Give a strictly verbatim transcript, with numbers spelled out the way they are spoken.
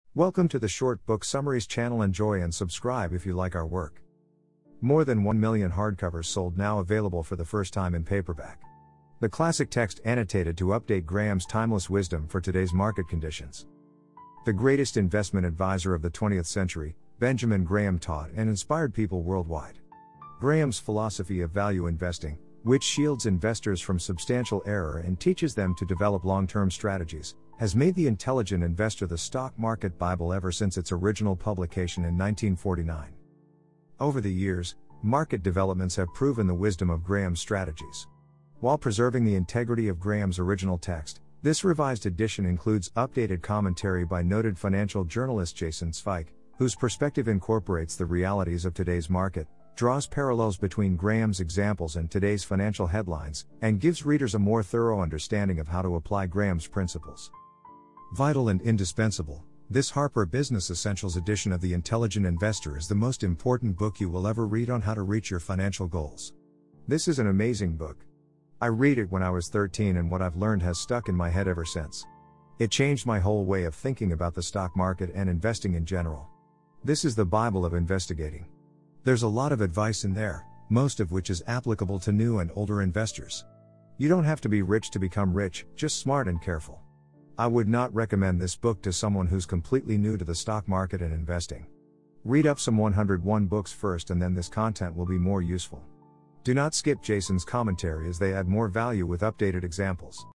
Welcome to the Short Book Summaries channel. Enjoy and subscribe if you like our work. More than one million hardcovers sold, now available for the first time in paperback. The classic text annotated to update Graham's timeless wisdom for today's market conditions. The greatest investment advisor of the twentieth century, Benjamin Graham, taught and inspired people worldwide. Graham's philosophy of value investing, which shields investors from substantial error and teaches them to develop long-term strategies, has made The Intelligent Investor the stock market Bible ever since its original publication in nineteen forty-nine. Over the years, market developments have proven the wisdom of Graham's strategies. While preserving the integrity of Graham's original text, this revised edition includes updated commentary by noted financial journalist Jason Zweig, whose perspective incorporates the realities of today's market, draws parallels between Graham's examples and today's financial headlines, and gives readers a more thorough understanding of how to apply Graham's principles. Vital and indispensable, this Harper Business Essentials edition of The Intelligent Investor is the most important book you will ever read on how to reach your financial goals. This is an amazing book. I read it when I was thirteen, and what I've learned has stuck in my head ever since. It changed my whole way of thinking about the stock market and investing in general. This is the Bible of investigating. There's a lot of advice in there, most of which is applicable to new and older investors. You don't have to be rich to become rich, just smart and careful. I would not recommend this book to someone who's completely new to the stock market and investing. Read up some one hundred one books first, and then this content will be more useful. Do not skip Jason's commentary, as they add more value with updated examples.